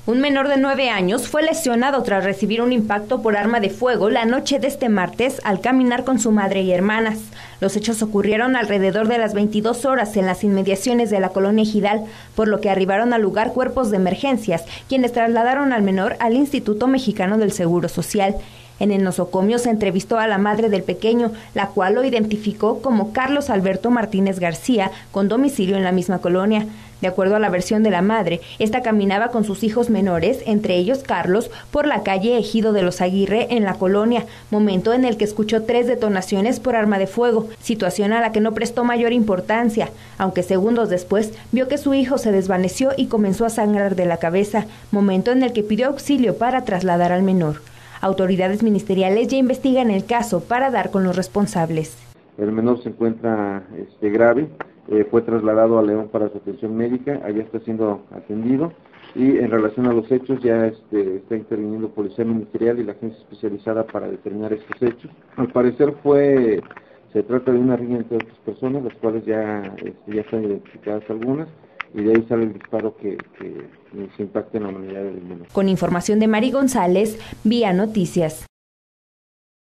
Un menor de 9 años fue lesionado tras recibir un impacto por arma de fuego la noche de este martes al caminar con su madre y hermanas. Los hechos ocurrieron alrededor de las 22 horas en las inmediaciones de la colonia Ejidal, por lo que arribaron al lugar cuerpos de emergencias, quienes trasladaron al menor al Instituto Mexicano del Seguro Social. En el nosocomio se entrevistó a la madre del pequeño, la cual lo identificó como Carlos Alberto Martínez García, con domicilio en la misma colonia. De acuerdo a la versión de la madre, esta caminaba con sus hijos menores, entre ellos Carlos, por la calle Ejido de los Aguirre en la colonia, momento en el que escuchó 3 detonaciones por arma de fuego, situación a la que no prestó mayor importancia, aunque segundos después vio que su hijo se desvaneció y comenzó a sangrar de la cabeza, momento en el que pidió auxilio para trasladar al menor. Autoridades ministeriales ya investigan el caso para dar con los responsables. El menor se encuentra grave, fue trasladado a León para su atención médica, allá está siendo atendido y en relación a los hechos ya está interviniendo Policía Ministerial y la agencia especializada para determinar estos hechos. Al parecer se trata de una riña entre otras personas, las cuales ya están identificadas algunas, y de ahí sale el disparo que se impacta en la humanidad del menor. Con información de Mari González, Vía Noticias.